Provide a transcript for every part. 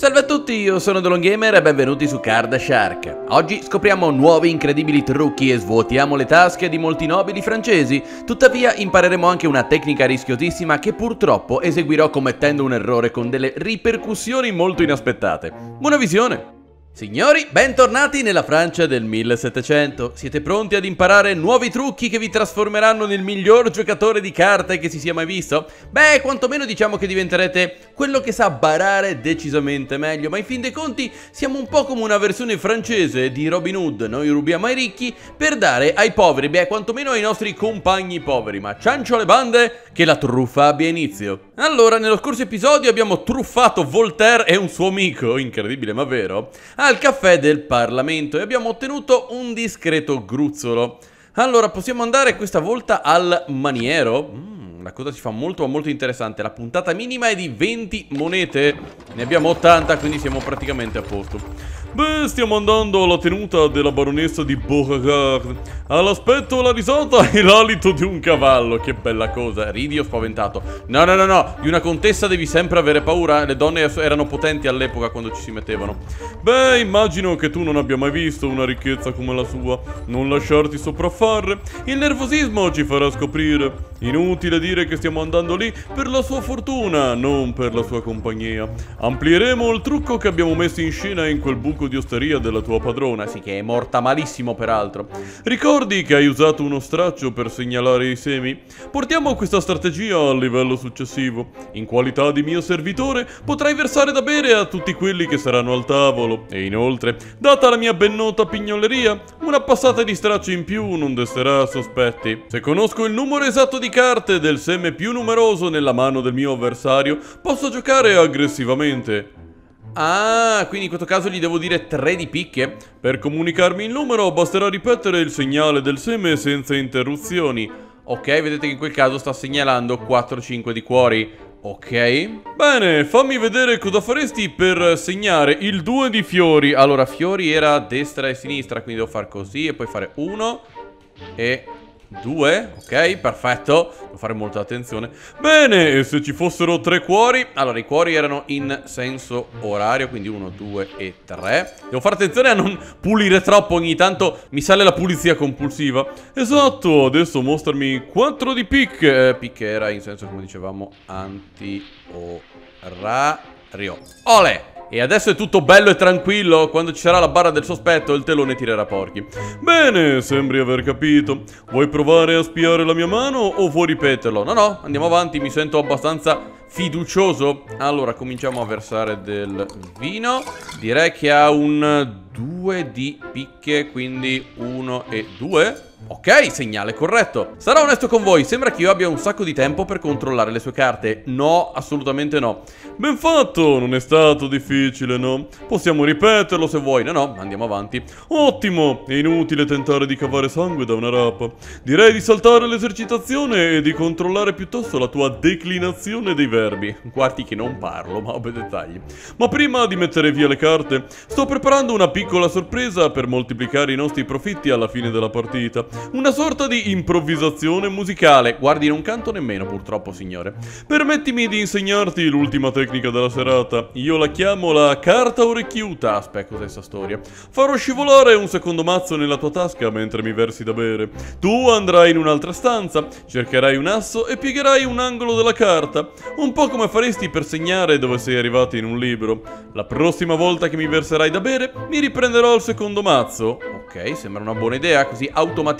Salve a tutti, io sono DeLonggamer e benvenuti su Card Shark. Oggi scopriamo nuovi incredibili trucchi e svuotiamo le tasche di molti nobili francesi. Tuttavia impareremo anche una tecnica rischiosissima che purtroppo eseguirò commettendo un errore con delle ripercussioni molto inaspettate. Buona visione! Signori, bentornati nella Francia del 1700. Siete pronti ad imparare nuovi trucchi che vi trasformeranno nel miglior giocatore di carte che si sia mai visto? Beh, quantomeno diciamo che diventerete quello che sa barare decisamente meglio. Ma in fin dei conti siamo un po' come una versione francese di Robin Hood. Noi rubiamo ai ricchi per dare ai poveri, beh, quantomeno ai nostri compagni poveri. Ma ciancio alle bande, che la truffa abbia inizio. Allora, nello scorso episodio abbiamo truffato Voltaire e un suo amico, incredibile ma vero, al caffè del Parlamento e abbiamo ottenuto un discreto gruzzolo. Allora, possiamo andare questa volta al maniero? La cosa si fa molto interessante. La puntata minima è di 20 monete. Ne abbiamo 80, quindi siamo praticamente a posto. Beh, stiamo andando alla tenuta della baronessa di Beauregard. All'aspetto, la risata e l'alito di un cavallo. Che bella cosa. Ridi o spaventato? No. Di una contessa devi sempre avere paura. Le donne erano potenti all'epoca quando ci si mettevano. Beh, immagino che tu non abbia mai visto una ricchezza come la sua. Non lasciarti sopraffare. Il nervosismo ci farà scoprire. Inutile dire che stiamo andando lì per la sua fortuna, non per la sua compagnia. Amplieremo il trucco che abbiamo messo in scena in quel buco di osteria della tua padrona, sì, che è morta malissimo peraltro. Ricordi che hai usato uno straccio per segnalare i semi? Portiamo questa strategia al livello successivo. In qualità di mio servitore potrai versare da bere a tutti quelli che saranno al tavolo. E inoltre, data la mia ben nota pignoleria, una passata di straccio in più non desterà sospetti. Se conosco il numero esatto di carte del seme più numeroso nella mano del mio avversario, posso giocare aggressivamente. Ah, quindi in questo caso gli devo dire 3 di picche? Per comunicarmi il numero basterà ripetere il segnale del seme senza interruzioni. Ok, vedete che in quel caso sta segnalando 4-5 di cuori. Ok. Bene, fammi vedere cosa faresti per segnare il 2 di fiori. Allora, fiori era a destra e sinistra, quindi devo fare così e poi fare 1 e 2, ok, perfetto. Devo fare molta attenzione. Bene, e se ci fossero 3 cuori? Allora, i cuori erano in senso orario, quindi 1, 2 e 3. Devo fare attenzione a non pulire troppo, ogni tanto mi sale la pulizia compulsiva. Esatto, adesso mostrami 4 di picche. Picche era in senso, come dicevamo, anti-orario. Ole! E adesso è tutto bello e tranquillo. Quando ci sarà la barra del sospetto il telone tirerà porchi. Bene, sembri aver capito. Vuoi provare a spiare la mia mano o vuoi ripeterlo? No, andiamo avanti, mi sento abbastanza fiducioso. Allora, cominciamo a versare del vino. Direi che ha un 2 di picche, quindi 1 e 2. Ok, segnale corretto. Sarò onesto con voi, sembra che io abbia un sacco di tempo per controllare le sue carte. No, assolutamente no. Ben fatto, non è stato difficile, no? Possiamo ripeterlo se vuoi. No, andiamo avanti. Ottimo, è inutile tentare di cavare sangue da una rapa. Direi di saltare l'esercitazione e di controllare piuttosto la tua declinazione dei verbi. Guardi che non parlo, ma vabbè, dettagli. Ma prima di mettere via le carte, sto preparando una piccola sorpresa per moltiplicare i nostri profitti alla fine della partita. Una sorta di improvvisazione musicale. Guardi, non canto nemmeno purtroppo, signore. Permettimi di insegnarti l'ultima tecnica della serata. Io la chiamo la carta orecchiuta. Aspetta, cos'è sta storia? Farò scivolare un secondo mazzo nella tua tasca mentre mi versi da bere. Tu andrai in un'altra stanza, cercherai un asso e piegherai un angolo della carta, un po' come faresti per segnare dove sei arrivato in un libro. La prossima volta che mi verserai da bere, mi riprenderò il secondo mazzo. Ok, sembra una buona idea, così automaticamente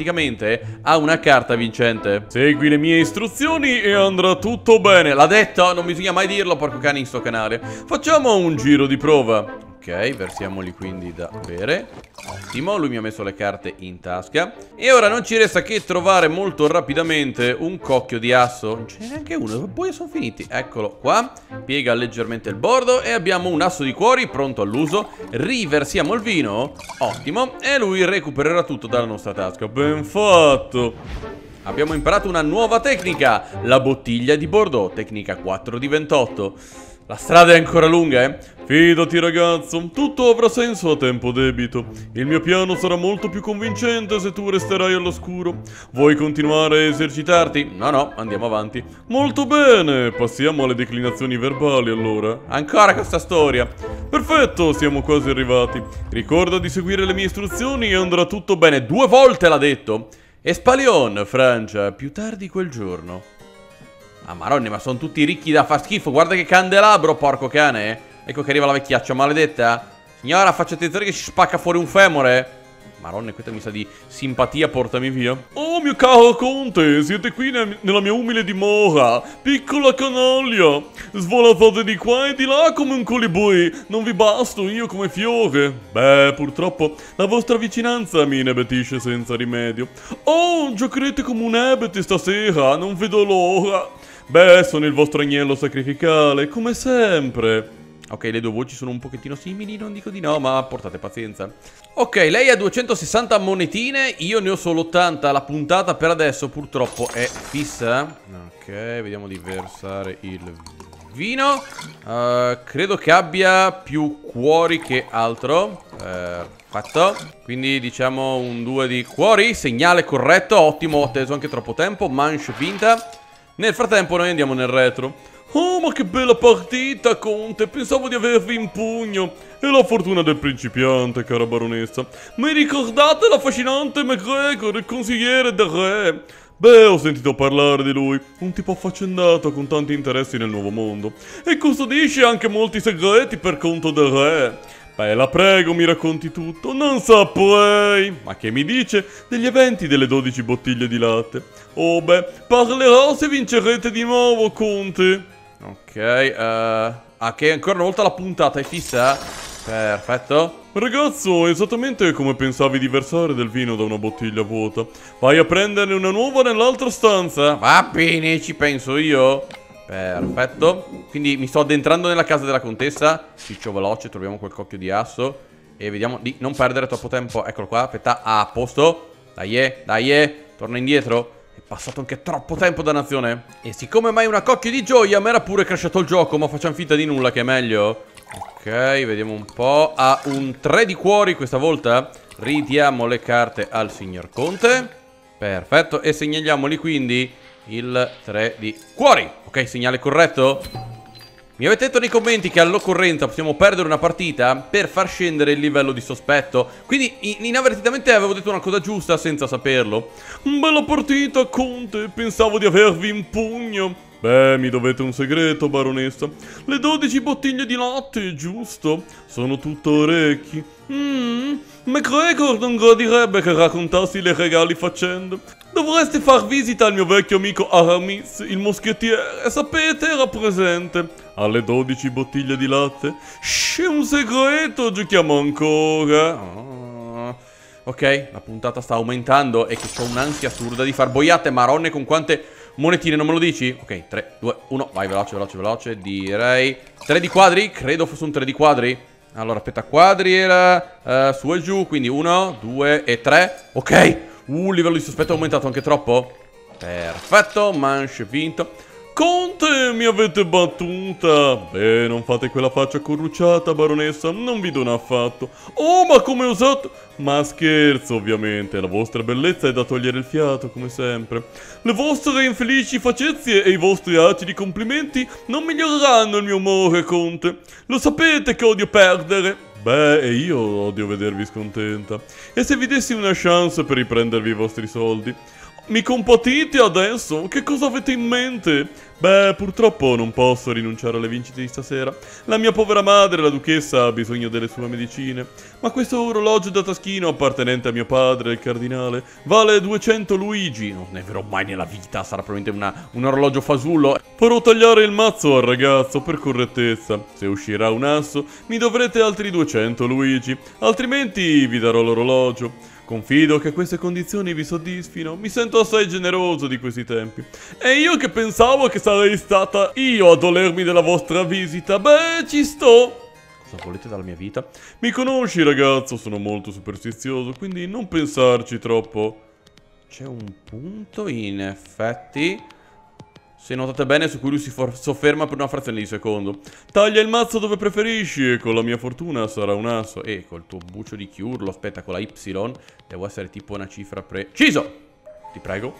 ha una carta vincente. Segui le mie istruzioni e andrà tutto bene. L'ha detto, non bisogna mai dirlo, porco cane, in sto canale. Facciamo un giro di prova. Ok, versiamoli quindi da bere. Ottimo, lui mi ha messo le carte in tasca. E ora non ci resta che trovare molto rapidamente un cocchio di asso. Non ce n'è neanche uno, poi sono finiti. Eccolo qua. Piega leggermente il bordo e abbiamo un asso di cuori pronto all'uso. Riversiamo il vino. Ottimo. E lui recupererà tutto dalla nostra tasca. Ben fatto. Abbiamo imparato una nuova tecnica, la bottiglia di Bordeaux, tecnica 4 di 28. La strada è ancora lunga, eh? Fidati ragazzo, tutto avrà senso a tempo debito. Il mio piano sarà molto più convincente se tu resterai all'oscuro. Vuoi continuare a esercitarti? No, andiamo avanti. Molto bene, passiamo alle declinazioni verbali allora. Ancora questa storia. Perfetto, siamo quasi arrivati. Ricorda di seguire le mie istruzioni e andrà tutto bene. 2 volte l'ha detto. Espalion, Francia, più tardi quel giorno. Ah, maronna, ma sono tutti ricchi da far schifo. Guarda che candelabro, porco cane. Ecco che arriva la vecchiaccia maledetta. Signora, faccia attenzione che si spacca fuori un femore. Maronna, questa mi sa di simpatia, portami via. Oh, mio caro conte, siete qui nella mia umile dimora. Piccola canaglia. Svolatate di qua e di là come un colibri. Non vi basto io come fiore. Beh, purtroppo la vostra vicinanza mi inebetisce senza rimedio. Oh, giocherete come un ebete stasera, non vedo l'ora. Beh, sono il vostro agnello sacrificale, come sempre. Ok, le due voci sono un pochettino simili, non dico di no, ma portate pazienza. Ok, lei ha 260 monetine, io ne ho solo 80. La puntata per adesso purtroppo è fissa. Ok, vediamo di versare il vino. Credo che abbia più cuori che altro. Perfetto. Quindi diciamo un 2 di cuori. Segnale corretto, ottimo, ho atteso anche troppo tempo. Manche vinta. Nel frattempo noi andiamo nel retro. Oh, ma che bella partita, conte! Pensavo di avervi in pugno. È la fortuna del principiante, cara baronessa. Mi ricordate l'affascinante MacGregor, il consigliere del re? Beh, ho sentito parlare di lui. Un tipo affaccendato con tanti interessi nel nuovo mondo. E custodisce anche molti segreti per conto del re. Beh, la prego, mi racconti tutto. Non saprei. Ma che mi dice degli eventi delle 12 bottiglie di latte? Oh, beh, parlerò se vincerete di nuovo, conte. Ok, che ancora una volta la puntata è fissa? Perfetto. Ragazzo, esattamente come pensavi di versare del vino da una bottiglia vuota. Vai a prenderne una nuova nell'altra stanza. Va bene, ci penso io. Perfetto. Quindi mi sto addentrando nella casa della contessa. Ciccio veloce, troviamo quel cocchio di asso e vediamo di non perdere troppo tempo. Eccolo qua, aspetta, a posto. Dai, torna indietro. È passato anche troppo tempo, dannazione. E siccome mai una cocchio di gioia, mi era pure crashato il gioco, ma facciamo finta di nulla che è meglio. Ok, vediamo un po'. Ha un 3 di cuori questa volta. Ridiamo le carte al signor conte. Perfetto, e segnaliamoli quindi il 3 di cuori. Ok, segnale corretto. Mi avete detto nei commenti che all'occorrenza possiamo perdere una partita per far scendere il livello di sospetto. Quindi inavvertitamente avevo detto una cosa giusta senza saperlo. Bella partita, conte. Pensavo di avervi in pugno. Beh, mi dovete un segreto, baronessa. Le 12 bottiglie di latte, giusto? Sono tutto orecchi. MacGregor non gradirebbe che raccontassi le regali faccende. Dovreste far visita al mio vecchio amico Aramis, il moschettiere. Sapete, era presente. Alle 12 bottiglie di latte. Shh, è un segreto, giochiamo ancora. Ok, la puntata sta aumentando e che ho un'ansia assurda di far boiate. Maronne, con quante monetine, non me lo dici? Ok, 3, 2, 1, vai, veloce. Direi 3 di quadri, credo fosse un 3 di quadri. Allora, aspetta, quadri era su e giù, quindi 1, 2 e 3. Ok, il livello di sospetto è aumentato anche troppo. Perfetto, manche vinto. Conte, mi avete battuta. Beh, non fate quella faccia corrucciata, baronessa. Non vi dono affatto. Oh, ma come osato? Ma scherzo, ovviamente. La vostra bellezza è da togliere il fiato, come sempre. Le vostre infelici facezie e i vostri acidi complimenti non miglioreranno il mio umore, conte. Lo sapete che odio perdere. Beh, e io odio vedervi scontenta. E se vi dessi una chance per riprendervi i vostri soldi? Mi compatite adesso? Che cosa avete in mente? Beh, purtroppo non posso rinunciare alle vincite di stasera. La mia povera madre, la duchessa, ha bisogno delle sue medicine. Ma questo orologio da taschino appartenente a mio padre, il cardinale, vale 200 luigi. Non ne avrò mai nella vita, sarà probabilmente un orologio fasullo. Farò tagliare il mazzo al ragazzo per correttezza. Se uscirà un asso, mi dovrete altri 200 luigi. Altrimenti vi darò l'orologio. Confido che queste condizioni vi soddisfino. Mi sento assai generoso di questi tempi. E io che pensavo che sarei stata io a dolermi della vostra visita. Beh, ci sto. Cosa volete dalla mia vita? Mi conosci, ragazzo, sono molto superstizioso, quindi non pensarci troppo. C'è un punto, in effetti, se notate bene, su cui lui si sofferma per una frazione di secondo. Taglia il mazzo dove preferisci e con la mia fortuna sarà un asso. E col tuo bucio di chiurlo, aspetta, con la Y, devo essere tipo una cifra preciso. Ti prego.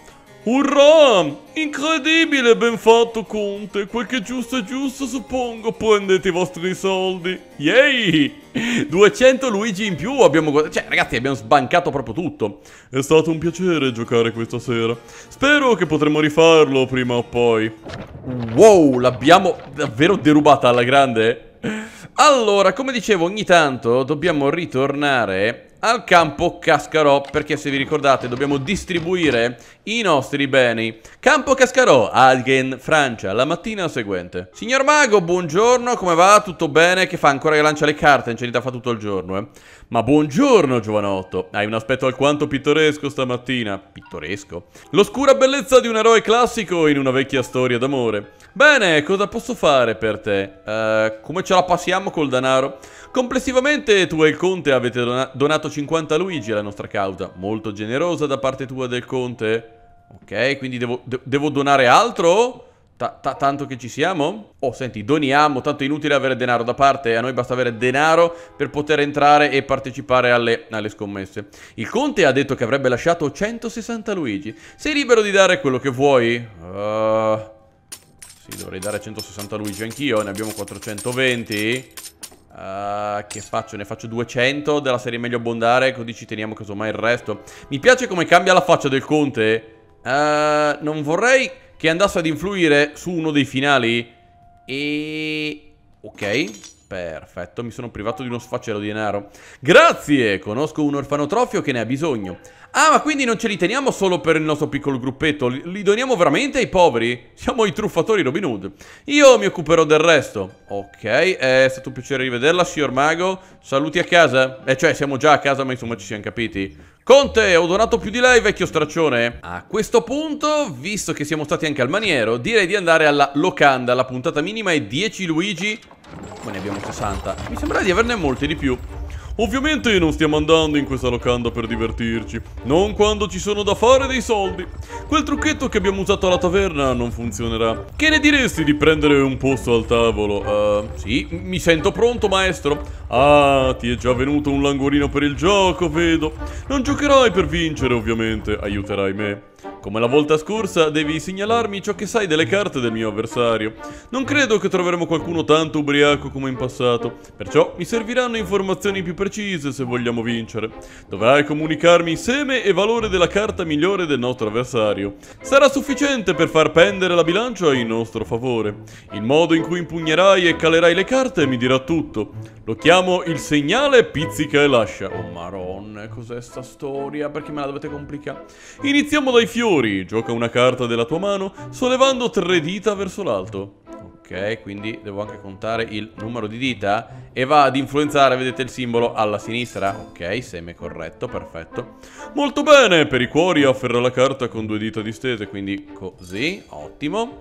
Urrà! Incredibile, ben fatto, Conte. Quel che è giusto, suppongo. Prendete i vostri soldi. Yay! 200 Luigi in più abbiamo... Cioè, ragazzi, abbiamo sbancato proprio tutto. È stato un piacere giocare questa sera. Spero che potremo rifarlo prima o poi. Wow, l'abbiamo davvero derubata alla grande. Allora, come dicevo, ogni tanto dobbiamo ritornare al campo Cascarò, perché se vi ricordate dobbiamo distribuire i nostri beni. Campo Cascarò, Agen, Francia, la mattina seguente. Signor Mago, buongiorno, come va? Tutto bene? Che fa? Ancora che lancia le carte, non ce ne fa tutto il giorno, eh? Ma buongiorno, giovanotto. Hai un aspetto alquanto pittoresco stamattina. Pittoresco? L'oscura bellezza di un eroe classico in una vecchia storia d'amore. Bene, cosa posso fare per te? Come ce la passiamo col denaro? Complessivamente tu e il conte avete donato 50 Luigi alla nostra causa. Molto generosa da parte tua del conte. Ok, quindi devo donare altro? Tanto che ci siamo? Oh, senti, doniamo, tanto è inutile avere denaro da parte. A noi basta avere denaro per poter entrare e partecipare alle scommesse. Il conte ha detto che avrebbe lasciato 160 Luigi. Sei libero di dare quello che vuoi? Sì, dovrei dare 160 Luigi anch'io. Ne abbiamo 420. Che faccio? Ne faccio 200 della serie meglio abbondare, così ci teniamo casomai il resto. Mi piace come cambia la faccia del conte. Non vorrei che andasse ad influire su uno dei finali. Ok, perfetto, mi sono privato di uno sfacelo di denaro. Grazie, conosco un orfanotrofio che ne ha bisogno. Ah, ma quindi non ce li teniamo solo per il nostro piccolo gruppetto, li doniamo veramente ai poveri? Siamo i truffatori Robin Hood. Io mi occuperò del resto. Ok, è stato un piacere rivederla, signor Mago. Saluti a casa? Cioè, siamo già a casa, ma insomma ci siamo capiti. Conte, ho donato più di lei, vecchio straccione. A questo punto, visto che siamo stati anche al maniero, direi di andare alla locanda. La puntata minima è 10 Luigi. Ma ne abbiamo 60. Mi sembra di averne molti di più. Ovviamente non stiamo andando in questa locanda per divertirci, non quando ci sono da fare dei soldi. Quel trucchetto che abbiamo usato alla taverna non funzionerà. Che ne diresti di prendere un posto al tavolo? Sì, mi sento pronto, maestro. Ah, ti è già venuto un languorino per il gioco, vedo. Non giocherai per vincere, ovviamente, aiuterai me. Come la volta scorsa, devi segnalarmi ciò che sai delle carte del mio avversario. Non credo che troveremo qualcuno tanto ubriaco come in passato, perciò mi serviranno informazioni più precise se vogliamo vincere. Dovrai comunicarmi seme e valore della carta migliore del nostro avversario. Sarà sufficiente per far pendere la bilancia in nostro favore. Il modo in cui impugnerai e calerai le carte mi dirà tutto. Lo chiamo il segnale pizzica e lascia. Oh maronne, cos'è sta storia? Perché me la dovete complicare? Iniziamo dai fiori. Gioca una carta della tua mano sollevando 3 dita verso l'alto. Ok, quindi devo anche contare il numero di dita e va ad influenzare, vedete il simbolo, alla sinistra. Ok, seme corretto, perfetto. Molto bene, per i cuori afferra la carta con 2 dita distese, quindi così, ottimo.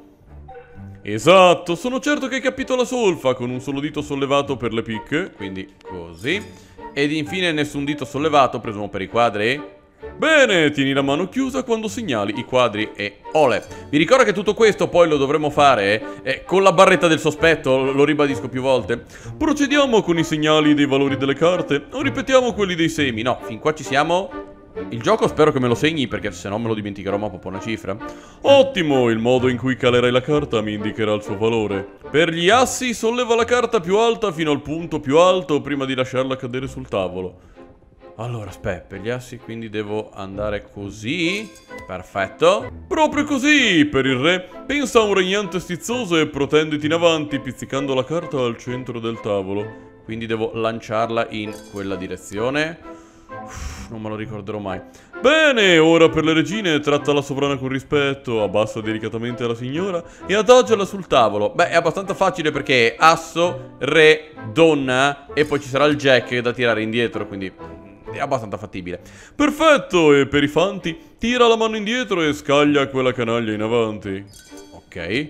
Esatto, sono certo che hai capito la solfa, con un solo dito sollevato per le picche, quindi così. Ed infine nessun dito sollevato, presumo per i quadri. Bene, tieni la mano chiusa quando segnali i quadri e ole. Vi ricordo che tutto questo poi lo dovremo fare con la barretta del sospetto, lo ribadisco più volte. Procediamo con i segnali dei valori delle carte o ripetiamo quelli dei semi? No, fin qua ci siamo. Il gioco spero che me lo segni perché se no me lo dimenticherò ma proprio una cifra. Ottimo, il modo in cui calerai la carta mi indicherà il suo valore. Per gli assi solleva la carta più alta fino al punto più alto prima di lasciarla cadere sul tavolo. Allora, aspetta, per gli assi quindi devo andare così. Perfetto. Proprio così, per il re. Pensa a un regnante stizzoso e protenditi in avanti, pizzicando la carta al centro del tavolo. Quindi devo lanciarla in quella direzione. Non me lo ricorderò mai. Bene, ora per le regine tratta la sovrana con rispetto, abbassa delicatamente la signora e adagiala sul tavolo. Beh, è abbastanza facile perché è asso, re, donna e poi ci sarà il jack da tirare indietro, quindi è abbastanza fattibile. Perfetto, e per i fanti tira la mano indietro e scaglia quella canaglia in avanti. Ok.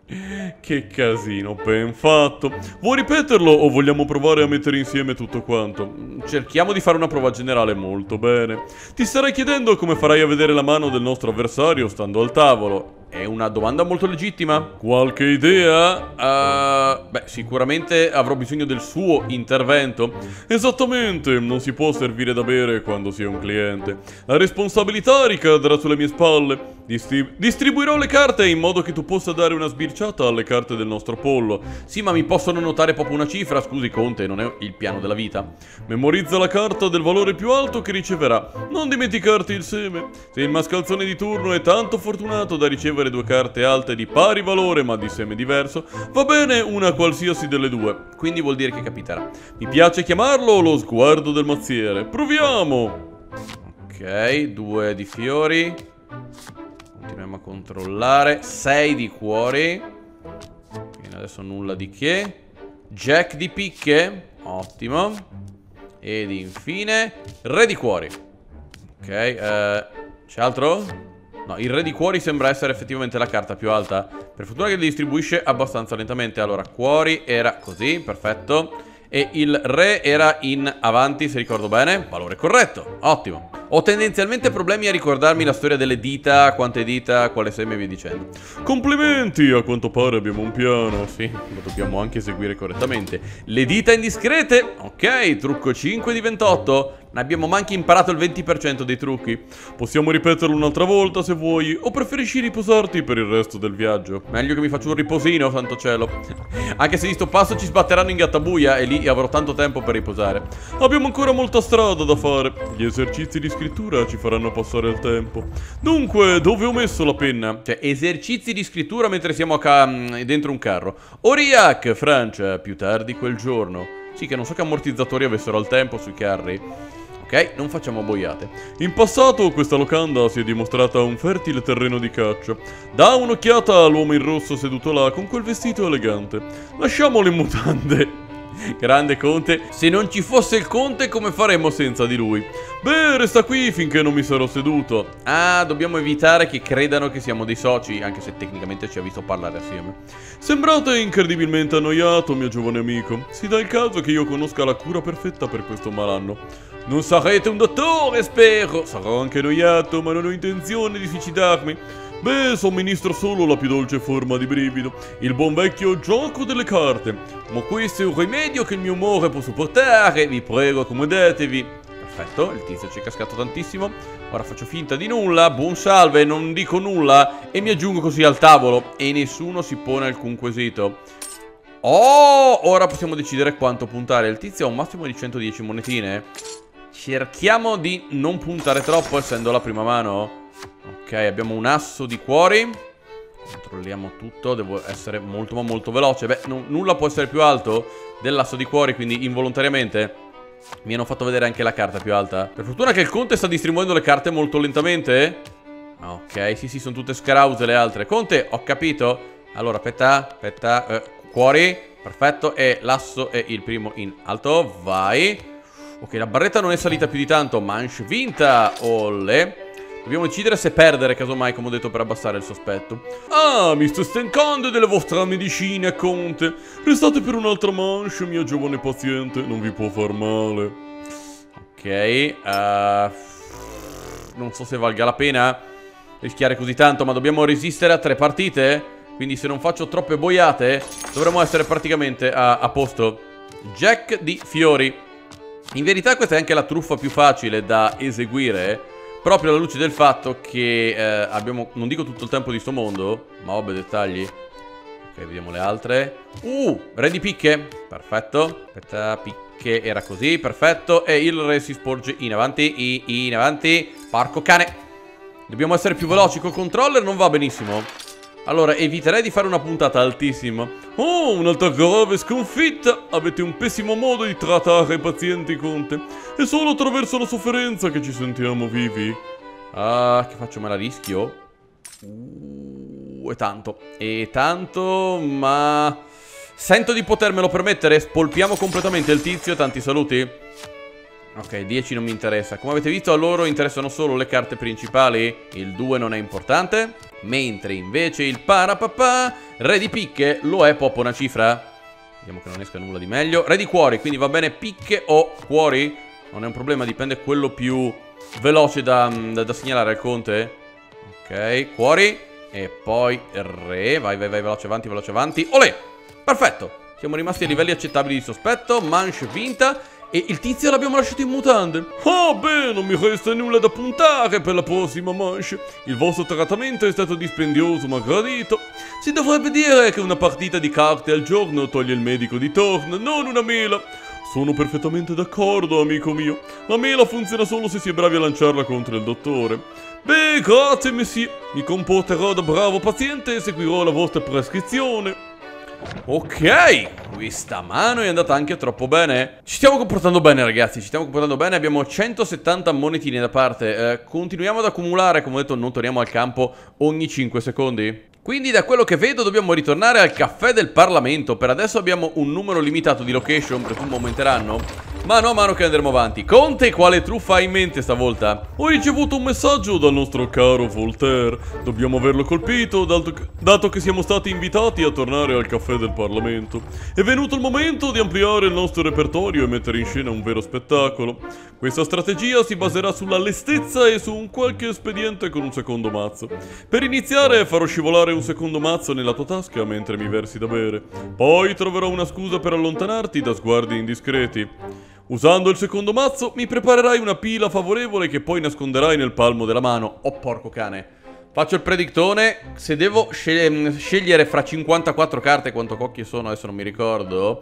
Che casino, ben fatto. Vuoi ripeterlo o vogliamo provare a mettere insieme tutto quanto? Cerchiamo di fare una prova generale. Molto bene. Ti starai chiedendo come farai a vedere la mano del nostro avversario stando al tavolo. È una domanda molto legittima. Qualche idea? Beh, sicuramente avrò bisogno del suo intervento. Esattamente, non si può servire da bere quando si è un cliente. La responsabilità ricadrà sulle mie spalle. Distribuirò le carte in modo che tu possa dare una sbirciata alle carte del nostro pollo. Sì, ma mi possono notare proprio una cifra? Scusi, Conte, non è il piano della vita. Memorizza la carta del valore più alto che riceverà. Non dimenticarti il seme. Se il mascalzone di turno è tanto fortunato da ricevere 2 carte alte di pari valore ma di seme diverso, va bene una qualsiasi delle 2. Quindi vuol dire che capiterà. Mi piace chiamarlo lo sguardo del mazziere. Proviamo! Ok, 2 di fiori. Continuiamo a controllare. 6 di cuori. Quindi adesso nulla di che. Jack di picche. Ottimo. Ed infine re di cuori. Ok, c'è altro? No, il re di cuori sembra essere effettivamente la carta più alta. Per fortuna che li distribuisce abbastanza lentamente. Allora, cuori era così, perfetto. E il re era in avanti, se ricordo bene. Valore corretto, ottimo. Ho tendenzialmente problemi a ricordarmi la storia delle dita, quante dita, quale seme e via dicendo. Complimenti, a quanto pare abbiamo un piano. Sì, lo dobbiamo anche eseguire correttamente. Le dita indiscrete, ok, trucco 5 di 28. Ne abbiamo manchi imparato il 20% dei trucchi. Possiamo ripeterlo un'altra volta se vuoi, o preferisci riposarti per il resto del viaggio? Meglio che mi faccio un riposino, santo cielo. Anche se di sto passo ci sbatteranno in gattabuia e lì avrò tanto tempo per riposare. Abbiamo ancora molta strada da fare. Gli esercizi di scrittura ci faranno passare il tempo. Dunque, dove ho messo la penna? Cioè, esercizi di scrittura mentre siamo dentro un carro. Aurillac, Francia, più tardi quel giorno. Sì, che non so che ammortizzatori avessero al tempo sui carri. Ok, non facciamo boiate. In passato questa locanda si è dimostrata un fertile terreno di caccia. Da un'occhiata all'uomo in rosso seduto là con quel vestito elegante. Lasciamo le mutande. Grande Conte. Se non ci fosse il Conte, come faremmo senza di lui? Beh, resta qui finché non mi sarò seduto. Ah, dobbiamo evitare che credano che siamo dei soci, anche se tecnicamente ci ha visto parlare assieme. Sembrate incredibilmente annoiato, mio giovane amico. Si dà il caso che io conosca la cura perfetta per questo malanno. Non sarete un dottore, spero. Sarò anche annoiato, ma non ho intenzione di suicidarmi. Beh, somministro solo la più dolce forma di brivido, il buon vecchio gioco delle carte. Ma questo è un rimedio che il mio umore può sopportare, vi prego accomodatevi. Perfetto, il tizio ci è cascato tantissimo. Ora faccio finta di nulla, buon salve, non dico nulla e mi aggiungo così al tavolo. E nessuno si pone alcun quesito. Oh, ora possiamo decidere quanto puntare. Il tizio ha un massimo di 110 monetine. Cerchiamo di non puntare troppo essendo la prima mano. Ok, abbiamo un asso di cuori. Controlliamo tutto, devo essere molto ma molto veloce. Beh, nulla può essere più alto dell'asso di cuori, quindi involontariamente mi hanno fatto vedere anche la carta più alta. Per fortuna che il Conte sta distribuendo le carte molto lentamente. Ok, sì, sono tutte scrause le altre. Conte, ho capito. Allora, aspetta, cuori, perfetto. E l'asso è il primo in alto, vai. Ok, la barretta non è salita più di tanto. Manche vinta, olle. Dobbiamo decidere se perdere, casomai, come ho detto, per abbassare il sospetto. Ah, mi sto stancando delle vostre medicine, Conte. Restate per un'altra manche, mio giovane paziente. Non vi può far male. Ok, non so se valga la pena rischiare così tanto, ma dobbiamo resistere a 3 partite. Quindi se non faccio troppe boiate, dovremmo essere praticamente a posto. Jack di fiori. In verità questa è anche la truffa più facile da eseguire, proprio alla luce del fatto che abbiamo, non dico tutto il tempo di sto mondo, ma vabbè, dettagli. Ok, vediamo le altre. Re di picche, perfetto. Aspetta, picche era così, perfetto. E il re si sporge in avanti, in avanti. Porco cane. Dobbiamo essere più veloci, col controller non va benissimo. Allora, eviterei di fare una puntata altissima. Oh, un'altra grave sconfitta! Avete un pessimo modo di trattare i pazienti, Conte. È solo attraverso la sofferenza che ci sentiamo vivi. Ah, che faccio? Me la rischio? È tanto, ma... Sento di potermelo permettere. Spolpiamo completamente il tizio, tanti saluti. Ok, 10 non mi interessa. Come avete visto, a loro interessano solo le carte principali. Il 2 non è importante. Mentre invece il parapapà, re di picche, lo è proprio una cifra. Vediamo che non esca nulla di meglio. Re di cuori, quindi va bene picche o cuori? Non è un problema, dipende quello più veloce da segnalare al Conte. Ok, cuori. E poi re, vai, veloce avanti. Olè, perfetto. Siamo rimasti a livelli accettabili di sospetto. Manche vinta. E il tizio l'abbiamo lasciato in mutande. Ah beh, non mi resta nulla da puntare per la prossima manche. Il vostro trattamento è stato dispendioso ma gradito. Si dovrebbe dire che una partita di carte al giorno toglie il medico di torno, non una mela. Sono perfettamente d'accordo, amico mio. La mela funziona solo se si è bravi a lanciarla contro il dottore. Beh, grazie, messie. Mi comporterò da bravo paziente e seguirò la vostra prescrizione. Ok, questa mano è andata anche troppo bene. Ci stiamo comportando bene, ragazzi, ci stiamo comportando bene. Abbiamo 170 monetine da parte. Continuiamo ad accumulare, come ho detto, non torniamo al campo ogni 5 secondi. Quindi da quello che vedo dobbiamo ritornare al caffè del Parlamento. Per adesso abbiamo un numero limitato di location, presumo aumenteranno. Mano a mano che andremo avanti. Conte, quale truffa hai in mente stavolta? Ho ricevuto un messaggio dal nostro caro Voltaire. Dobbiamo averlo colpito, dato che siamo stati invitati a tornare al caffè del Parlamento. È venuto il momento di ampliare il nostro repertorio e mettere in scena un vero spettacolo. Questa strategia si baserà sulla lestezza e su un qualche espediente con un secondo mazzo. Per iniziare farò scivolare un secondo mazzo nella tua tasca mentre mi versi da bere. Poi troverò una scusa per allontanarti da sguardi indiscreti. Usando il secondo mazzo mi preparerai una pila favorevole che poi nasconderai nel palmo della mano. Oh porco cane. Faccio il predictone. Se devo scegliere fra 54 carte, quanto cocchie sono, adesso non mi ricordo.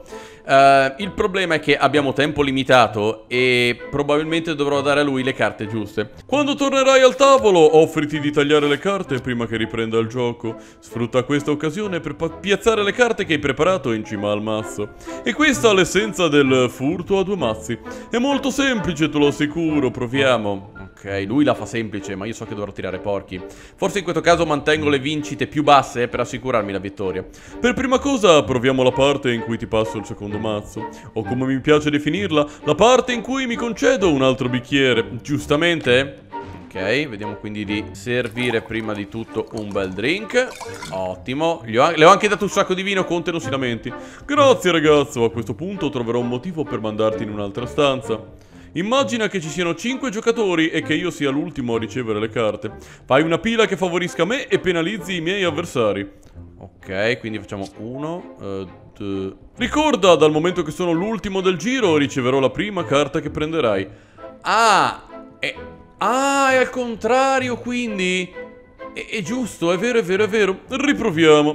Il problema è che abbiamo tempo limitato e probabilmente dovrò dare a lui le carte giuste. Quando tornerai al tavolo, offriti di tagliare le carte prima che riprenda il gioco. Sfrutta questa occasione per piazzare le carte che hai preparato in cima al mazzo. E questa è l'essenza del furto a due mazzi. È molto semplice, te lo assicuro, proviamo. Ok, lui la fa semplice, ma io so che dovrò tirare porchi. Forse in questo caso mantengo le vincite più basse per assicurarmi la vittoria. Per prima cosa proviamo la parte in cui ti passo il secondo mazzo. O come mi piace definirla, la parte in cui mi concedo un altro bicchiere. Giustamente? Ok, vediamo quindi di servire prima di tutto un bel drink. Ottimo. Le ho anche dato un sacco di vino, Conte, non si lamenti. Grazie ragazzo, a questo punto troverò un motivo per mandarti in un'altra stanza. Immagina che ci siano 5 giocatori e che io sia l'ultimo a ricevere le carte. Fai una pila che favorisca me e penalizzi i miei avversari. Ok, quindi facciamo 1, 2... Ricorda, dal momento che sono l'ultimo del giro, riceverò la prima carta che prenderai. Ah, è al contrario, quindi... È giusto, è vero, è vero, è vero. Riproviamo.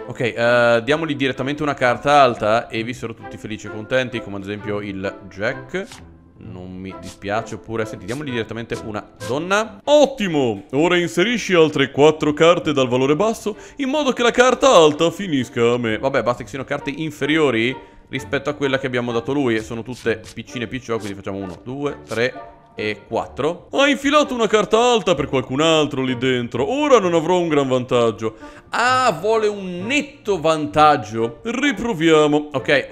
Ok, diamogli direttamente una carta alta e vissero tutti felici e contenti, come ad esempio il Jack. Non mi dispiace, oppure senti, diamogli direttamente una donna. Ottimo! Ora inserisci altre 4 carte dal valore basso, in modo che la carta alta finisca a me. Vabbè, basta che siano carte inferiori rispetto a quella che abbiamo dato lui, e sono tutte piccine picciolle, quindi facciamo 1, 2, 3 e 4. Hai infilato una carta alta per qualcun altro lì dentro. Ora non avrò un gran vantaggio. Ah, vuole un netto vantaggio. Riproviamo.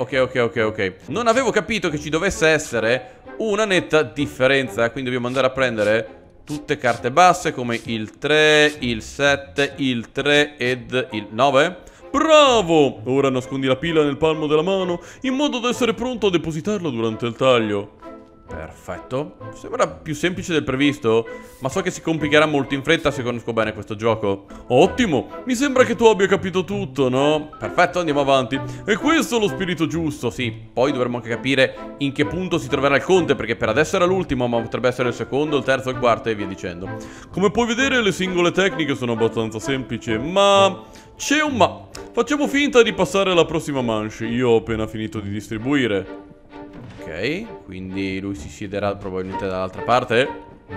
Ok. Non avevo capito che ci dovesse essere una netta differenza, quindi dobbiamo andare a prendere tutte carte basse come il 3, il 7, il 3 ed il 9. Bravo! Ora nascondi la pila nel palmo della mano in modo da essere pronto a depositarla durante il taglio. Perfetto. Sembra più semplice del previsto, ma so che si complicherà molto in fretta se conosco bene questo gioco. Ottimo! Mi sembra che tu abbia capito tutto, no? Perfetto, andiamo avanti. E questo è lo spirito giusto, sì. Poi dovremmo anche capire in che punto si troverà il conte, perché per adesso era l'ultimo, ma potrebbe essere il secondo, il terzo, il quarto e via dicendo. Come puoi vedere, le singole tecniche sono abbastanza semplici, ma... c'è un ma. Facciamo finta di passare alla prossima manche. Io ho appena finito di distribuire. Ok, quindi lui si siederà probabilmente dall'altra parte.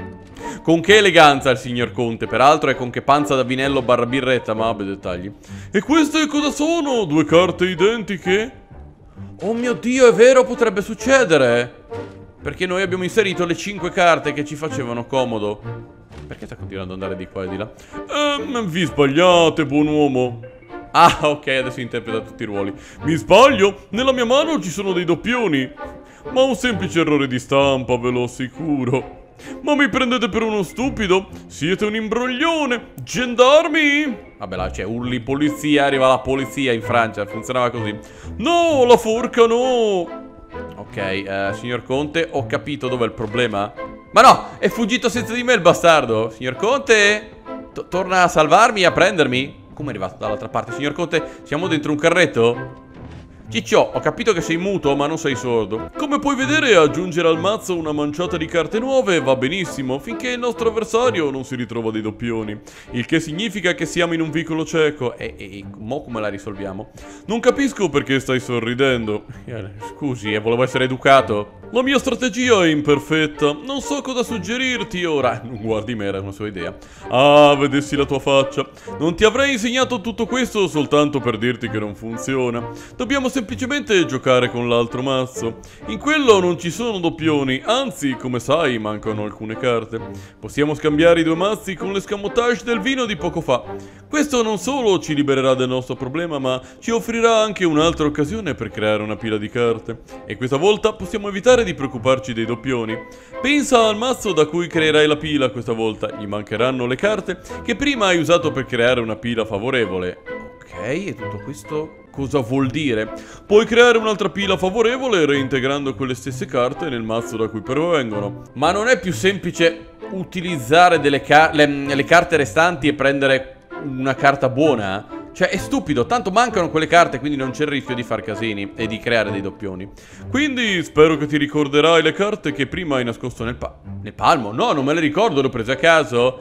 Con che eleganza il signor Conte, peraltro, e con che panza da vinello barra birretta, ma vabbè, dettagli. E queste cosa sono? 2 carte identiche? Oh mio Dio, è vero, potrebbe succedere. Perché noi abbiamo inserito le 5 carte che ci facevano comodo. Perché sta continuando ad andare di qua e di là? Vi sbagliate, buon uomo. Ah, ok, adesso interpreta tutti i ruoli. Mi sbaglio? Nella mia mano ci sono dei doppioni. Ma un semplice errore di stampa, ve lo assicuro. Ma mi prendete per uno stupido? Siete un imbroglione! Gendarmi! Vabbè, là c'è urli polizia, arriva la polizia in Francia, funzionava così. No, la forca no! Ok, signor Conte, ho capito dov'è il problema. Ma no, è fuggito senza di me il bastardo. Signor Conte, torna a salvarmi, a prendermi. Come è arrivato dall'altra parte? Signor Conte, siamo dentro un carretto? Ciccio, ho capito che sei muto, ma non sei sordo. Come puoi vedere, aggiungere al mazzo una manciata di carte nuove va benissimo, finché il nostro avversario non si ritrova dei doppioni. Il che significa che siamo in un vicolo cieco. E mo come la risolviamo? Non capisco perché stai sorridendo. Scusi, volevo essere educato. La mia strategia è imperfetta. Non so cosa suggerirti ora. Non guardi me, era una sua idea. Ah, vedessi la tua faccia. Non ti avrei insegnato tutto questo soltanto per dirti che non funziona. Dobbiamo semplicemente giocare con l'altro mazzo. In quello non ci sono doppioni, anzi, come sai, mancano alcune carte. Possiamo scambiare i due mazzi con l'escamotage del vino di poco fa. Questo non solo ci libererà del nostro problema, ma ci offrirà anche un'altra occasione per creare una pila di carte. E questa volta possiamo evitare di preoccuparci dei doppioni. Pensa al mazzo da cui creerai la pila questa volta. Gli mancheranno le carte che prima hai usato per creare una pila favorevole. Ok, e tutto questo cosa vuol dire? Puoi creare un'altra pila favorevole reintegrando quelle stesse carte nel mazzo da cui provengono. Ma non è più semplice utilizzare le carte restanti e prendere una carta buona? Cioè, è stupido, tanto mancano quelle carte, quindi non c'è il rischio di far casini e di creare dei doppioni. Quindi spero che ti ricorderai le carte che prima hai nascosto nel palmo. No, non me le ricordo, le ho prese a caso.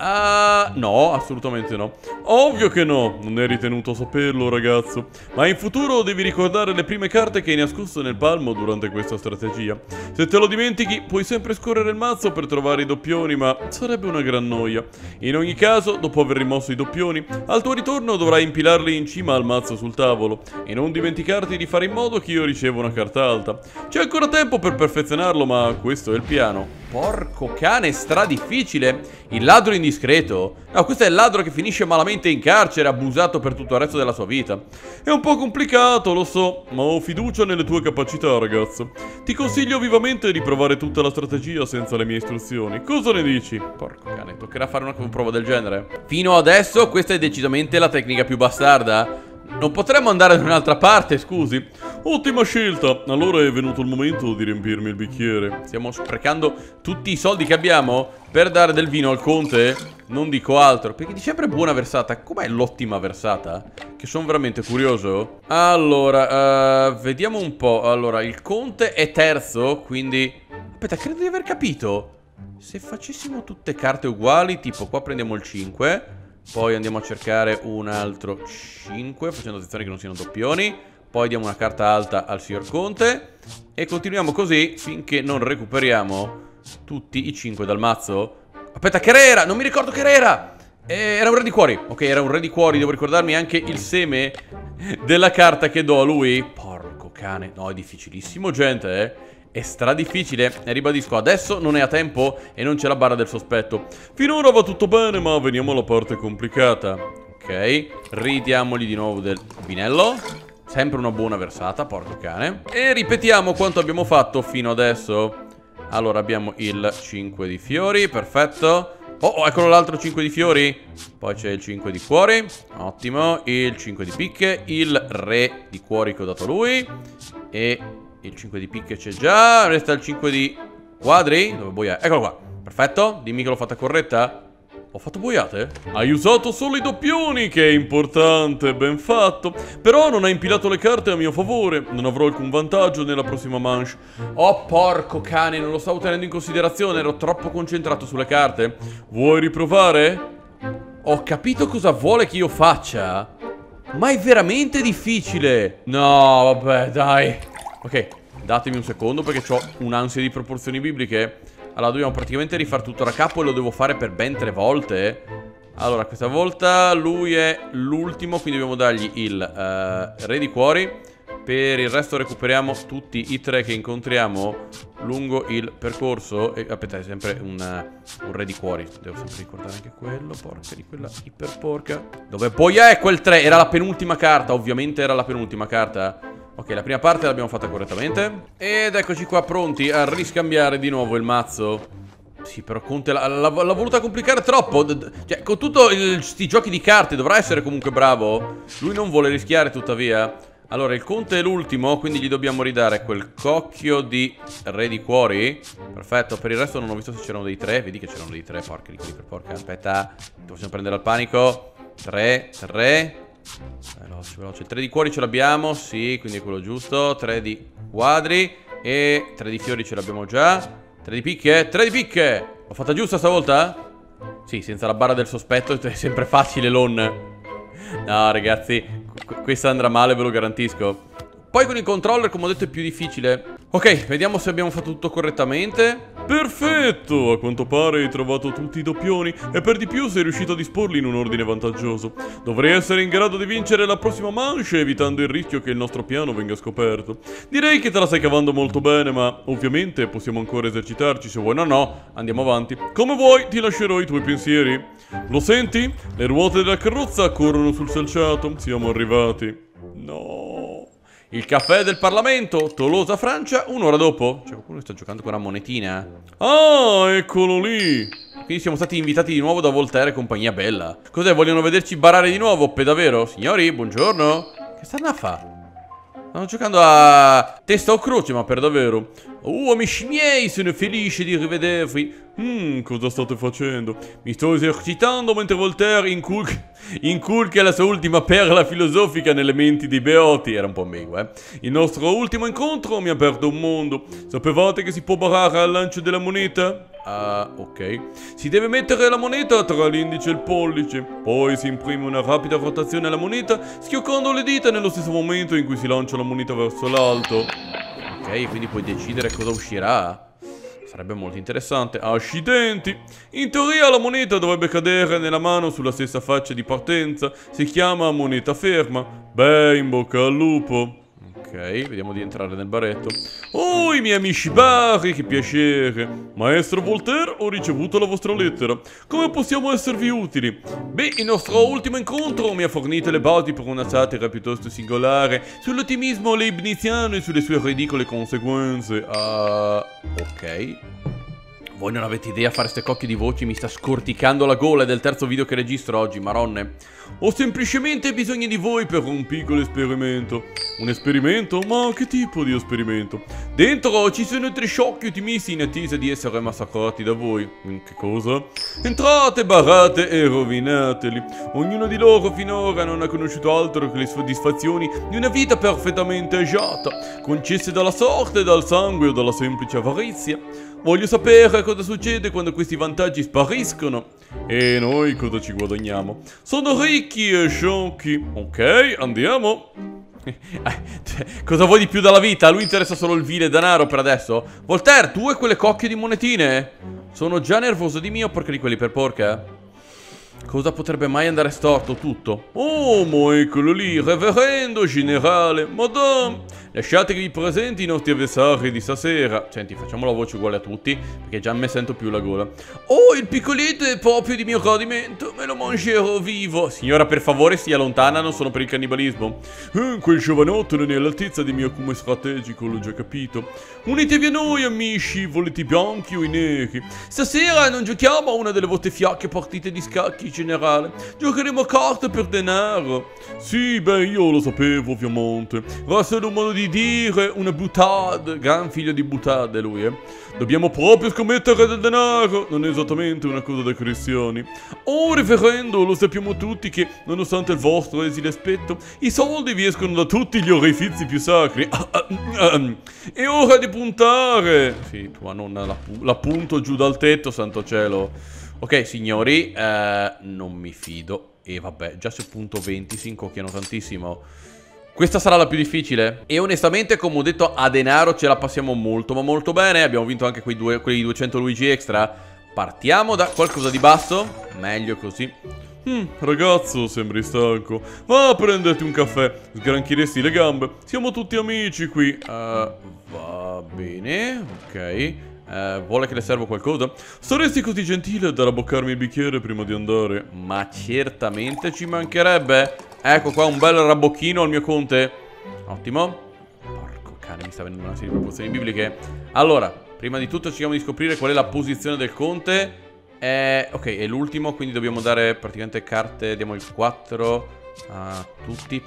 No, assolutamente no. Ovvio che no, non eri tenuto a saperlo, ragazzo. Ma in futuro devi ricordare le prime carte che hai nascosto nel palmo durante questa strategia. Se te lo dimentichi, puoi sempre scorrere il mazzo per trovare i doppioni, ma sarebbe una gran noia. In ogni caso, dopo aver rimosso i doppioni, al tuo ritorno dovrai impilarli in cima al mazzo sul tavolo. E non dimenticarti di fare in modo che io riceva una carta alta. C'è ancora tempo per perfezionarlo, ma questo è il piano. Porco cane, difficile. Il ladro indiscreto. No, questo è il ladro che finisce malamente in carcere, abusato per tutto il resto della sua vita. È un po' complicato, lo so, ma ho fiducia nelle tue capacità, ragazzo. Ti consiglio vivamente di provare tutta la strategia senza le mie istruzioni. Cosa ne dici? Porco cane, toccherà fare una prova del genere. Fino adesso questa è decisamente la tecnica più bastarda. Non potremmo andare da un'altra parte, scusi? Ottima scelta, allora è venuto il momento di riempirmi il bicchiere. Stiamo sprecando tutti i soldi che abbiamo per dare del vino al conte? Non dico altro, perché di sempre buona versata. Com'è l'ottima versata? Che sono veramente curioso. Allora, vediamo un po'. Allora, il conte è terzo, quindi... Aspetta, credo di aver capito. Se facessimo tutte carte uguali, tipo qua prendiamo il 5, poi andiamo a cercare un altro 5, facendo attenzione che non siano doppioni. Poi diamo una carta alta al signor Conte e continuiamo così finché non recuperiamo tutti i 5 dal mazzo. Aspetta, che era? Non mi ricordo che era! Era un re di cuori. Ok, era un re di cuori. Devo ricordarmi anche il seme della carta che do a lui. Porco cane. No, è difficilissimo, gente, eh. È stradifficile. E ribadisco, adesso non è a tempo e non c'è la barra del sospetto. Finora va tutto bene, ma veniamo alla parte complicata. Ok, ridiamogli di nuovo del vinello. Sempre una buona versata, porco cane. E ripetiamo quanto abbiamo fatto fino adesso. Allora abbiamo il 5 di fiori, perfetto. Oh, eccolo l'altro 5 di fiori. Poi c'è il 5 di cuori, ottimo. Il 5 di picche, il re di cuori che ho dato a lui. E il 5 di picche c'è già. Resta il 5 di quadri. Dove boia? Eccolo qua, perfetto. Dimmi che l'ho fatta corretta. Ho fatto boiate? Hai usato solo i doppioni, che è importante, ben fatto. Però non hai impilato le carte a mio favore. Non avrò alcun vantaggio nella prossima manche. Oh, porco cane, non lo stavo tenendo in considerazione. Ero troppo concentrato sulle carte. Vuoi riprovare? Ho capito cosa vuole che io faccia. Ma è veramente difficile. No, vabbè, dai. Ok, datemi un secondo perché ho un'ansia di proporzioni bibliche. Allora dobbiamo praticamente rifare tutto da capo e lo devo fare per ben 3 volte. Allora questa volta lui è l'ultimo, quindi dobbiamo dargli il re di cuori. Per il resto recuperiamo tutti i 3 che incontriamo lungo il percorso. E aspetta, è sempre un re di cuori. Devo sempre ricordare anche quello. Porca di quella iperporca. Dove poi è quel 3? Era la penultima carta, ovviamente era la penultima carta. Ok, la prima parte l'abbiamo fatta correttamente. Ed eccoci qua pronti a riscambiare di nuovo il mazzo. Sì, però Conte l'ha voluta complicare troppo. Cioè, con tutti sti giochi di carte dovrà essere comunque bravo. Lui non vuole rischiare tuttavia. Allora, il Conte è l'ultimo, quindi gli dobbiamo ridare quel cocchio di re di cuori. Perfetto, per il resto non ho visto se c'erano dei 3. Vedi che c'erano dei 3, porca di quelli per porca. Aspetta, ti possiamo prendere al panico. 3, 3... Veloce, veloce. Il 3 di cuori ce l'abbiamo, sì, quindi è quello giusto. 3 di quadri e 3 di fiori ce l'abbiamo già. 3 di picche, 3 di picche. L'ho fatta giusta stavolta? Sì, senza la barra del sospetto è sempre facile l'on. No, ragazzi, questa andrà male, ve lo garantisco. Poi con il controller, come ho detto, è più difficile. Ok, vediamo se abbiamo fatto tutto correttamente. Perfetto! A quanto pare hai trovato tutti i doppioni e per di più sei riuscito a disporli in un ordine vantaggioso. Dovrei essere in grado di vincere la prossima manche evitando il rischio che il nostro piano venga scoperto. Direi che te la stai cavando molto bene, ma ovviamente possiamo ancora esercitarci se vuoi. No, andiamo avanti. Come vuoi, ti lascerò i tuoi pensieri. Lo senti? Le ruote della carrozza corrono sul selciato. Siamo arrivati. No... Il caffè del Parlamento, Tolosa, Francia, un'ora dopo. Cioè, qualcuno sta giocando con una monetina. Ah, eccolo lì. Quindi siamo stati invitati di nuovo da Voltaire e compagnia bella. Cos'è, vogliono vederci barare di nuovo? Per davvero? Signori, buongiorno. Che stanno a fare? Stanno giocando a testa o croce, ma per davvero. Oh, amici miei, sono felice di rivedervi. Cosa state facendo? Mi sto esercitando mentre Voltaire inculca la sua ultima perla filosofica nelle menti dei beoti. Era un po' ambiguo, eh? Il nostro ultimo incontro mi ha aperto un mondo. Sapevate che si può barare al lancio della moneta? Ok. Si deve mettere la moneta tra l'indice e il pollice. Poi si imprime una rapida rotazione alla moneta, schioccando le dita nello stesso momento in cui si lancia la moneta verso l'alto. Ok, quindi puoi decidere cosa uscirà. Sarebbe molto interessante. Accidenti! In teoria la moneta dovrebbe cadere nella mano sulla stessa faccia di partenza. Si chiama moneta ferma. Beh, in bocca al lupo. Ok, vediamo di entrare nel baretto. Oh, i miei amici bari, che piacere. Maestro Voltaire, ho ricevuto la vostra lettera. Come possiamo esservi utili? Beh, il nostro ultimo incontro mi ha fornito le basi per una satira piuttosto singolare sull'ottimismo leibniziano e sulle sue ridicole conseguenze. Ok. Voi non avete idea, fare ste cocche di voci mi sta scorticando la gola. È del terzo video che registro oggi, maronne. Ho semplicemente bisogno di voi per un piccolo esperimento. Un esperimento? Ma che tipo di esperimento? Dentro ci sono 3 sciocchi ottimisti in attesa di essere massacrati da voi. Che cosa? Entrate, barate e rovinateli. Ognuno di loro finora non ha conosciuto altro che le soddisfazioni di una vita perfettamente agiata, concesse dalla sorte, dal sangue o dalla semplice avarizia. Voglio sapere cosa succede quando questi vantaggi spariscono. E noi cosa ci guadagniamo? Sono ricchi e sciocchi. Ok, andiamo. Cosa vuoi di più dalla vita? A lui interessa solo il vile denaro per adesso. Voltaire, tu e quelle cocche di monetine? Sono già nervoso di mio, porca di quelli per porca. Cosa potrebbe mai andare storto? Tutto. Oh, ma eccolo lì, reverendo generale, madame. Lasciate che vi presenti i nostri avversari di stasera. Senti, facciamo la voce uguale a tutti, perché già me sento più la gola. Oh, il piccoletto è proprio di mio gradimento, me lo mangerò vivo. Signora, per favore, stia lontana, non sono per il cannibalismo. Quel giovanotto non è all'altezza del mio acume strategico, l'ho già capito. Unitevi a noi, amici, volete i bianchi o i neri? Stasera non giochiamo a una delle vostre fiacche partite di scacchi, generale. Giocheremo a carte per denaro. Sì, beh, io lo sapevo, ovviamente. Era solo un modo di dire, una boutade. Gran figlio di boutade lui, eh. Dobbiamo proprio scommettere del denaro. Non è esattamente una cosa da cristiani. Oh, reverendo, lo sappiamo tutti che, nonostante il vostro esile aspetto, i soldi vi escono da tutti gli orifizi più sacri. È ora di puntare. Sì, tua nonna la punto giù dal tetto, santo cielo. Ok, signori, non mi fido. E vabbè, già su punto 20 si incocchiano tantissimo. Questa sarà la più difficile. E onestamente, come ho detto, a denaro ce la passiamo molto, ma molto bene. Abbiamo vinto anche quelli 200 Luigi extra. Partiamo da qualcosa di basso. Meglio così. Ragazzo, sembri stanco. Va a prenderti un caffè. Sgranchiresti le gambe. Siamo tutti amici qui. Va bene, ok. Vuole che le serva qualcosa? Saresti così gentile da rabboccarmi il bicchiere prima di andare? Ma certamente, ci mancherebbe. Ecco qua un bel rabbocchino al mio conte. Ottimo. Porco cane, mi sta venendo una serie di proporzioni bibliche. Allora, prima di tutto cerchiamo di scoprire qual è la posizione del conte. Ok, è l'ultimo, quindi dobbiamo dare praticamente carte. Diamo il 4 a tutti.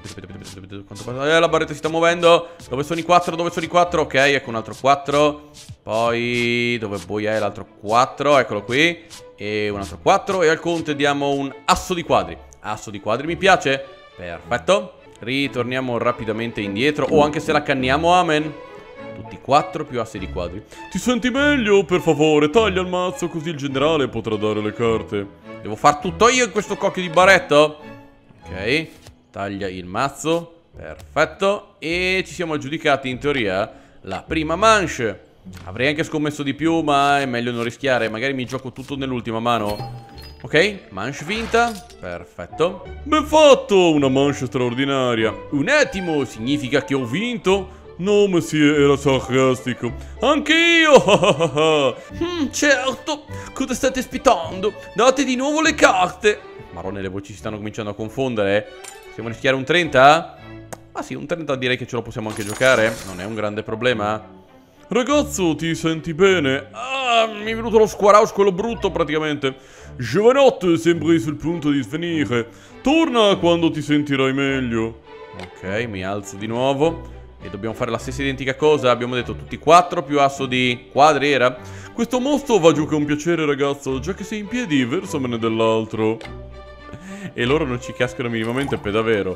La barretta si sta muovendo. Dove sono i 4? Dove sono i 4? Ok, ecco un altro 4. Poi dove poi è l'altro 4? Eccolo qui. E un altro 4. E al conte diamo un asso di quadri. Asso di quadri mi piace. Perfetto. Ritorniamo rapidamente indietro. O anche se la canniamo, amen. Tutti 4 più assi di quadri. Ti senti meglio? Per favore, taglia il mazzo così il generale potrà dare le carte. Devo far tutto io in questo cocchio di baretto? Ok. Taglia il mazzo. Perfetto. E ci siamo aggiudicati in teoria la prima manche. Avrei anche scommesso di più, ma è meglio non rischiare. Magari mi gioco tutto nell'ultima mano. Ok, manche vinta. Perfetto. Ben fatto, una manche straordinaria. Un attimo, significa che ho vinto? No, monsieur, era sarcastico. Anche io! Certo. Cosa state aspettando? Date di nuovo le carte. Marone, le voci si stanno cominciando a confondere. Possiamo rischiare un 30? Ah sì, un 30 direi che ce lo possiamo anche giocare. Non è un grande problema. Ragazzo, ti senti bene? Ah, mi è venuto lo squaraus, quello brutto praticamente. Giovanotto, sembri sul punto di svenire. Torna quando ti sentirai meglio. Ok, mi alzo di nuovo. E dobbiamo fare la stessa identica cosa. Abbiamo detto tutti 4 più asso di quadri, era? Questo mostro va giù che è un piacere, ragazzo. Già che sei in piedi, versamene dell'altro. E loro non ci cascano minimamente per davvero.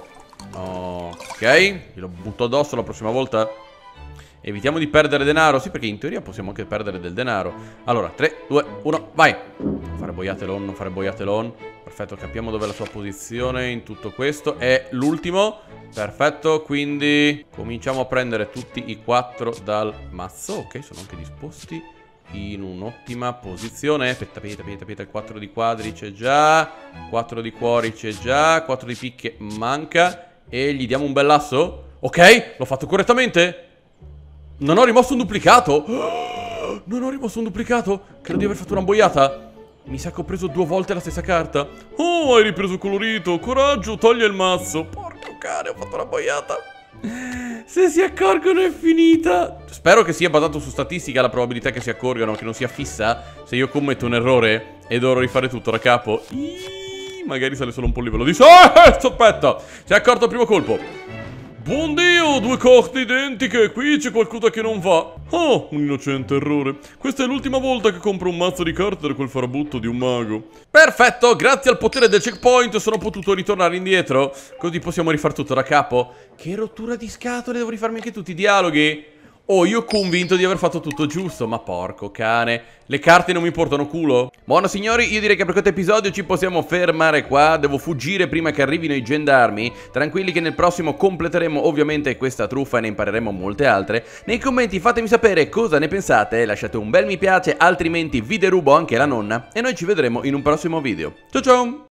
Ok, glielo butto addosso la prossima volta. Evitiamo di perdere denaro. Sì, perché in teoria possiamo anche perdere del denaro. Allora, 3, 2, 1, vai. Non fare boiatelon, non fare boiatelon. Perfetto, capiamo dov'è la sua posizione in tutto questo. È l'ultimo. Perfetto, quindi cominciamo a prendere tutti i 4 dal mazzo. Ok, sono anche disposti in un'ottima posizione. Aspetta, il 4 di quadri c'è già. 4 di cuori c'è già. 4 di picche manca. E gli diamo un bell'asso. Ok, l'ho fatto correttamente. Non ho rimosso un duplicato. Non ho rimosso un duplicato. Credo di aver fatto una boiata. Mi sa che ho preso 2 volte la stessa carta. Oh, hai ripreso colorito. Coraggio, taglia il mazzo. Porco cane, ho fatto una boiata. Se si accorgono è finita. Spero che sia basato su statistica la probabilità che si accorgano, che non sia fissa. Se io commetto un errore e dovrò rifare tutto da capo, magari sale solo un po' il livello di... Aspetta, si è accorto al primo colpo. Buon Dio, 2 carte identiche, qui c'è qualcosa che non va. Oh, un innocente errore. Questa è l'ultima volta che compro un mazzo di carte da quel farabutto di un mago. Perfetto, grazie al potere del checkpoint sono potuto ritornare indietro. Così possiamo rifare tutto da capo. Che rottura di scatole, devo rifarmi anche tutti i dialoghi. Oh, io convinto di aver fatto tutto giusto, ma porco cane. Le carte non mi portano culo. Buono signori, io direi che per questo episodio ci possiamo fermare qua. Devo fuggire prima che arrivino i gendarmi. Tranquilli che nel prossimo completeremo ovviamente questa truffa e ne impareremo molte altre. Nei commenti fatemi sapere cosa ne pensate. Lasciate un bel mi piace, altrimenti vi derubo anche la nonna. E noi ci vedremo in un prossimo video. Ciao ciao!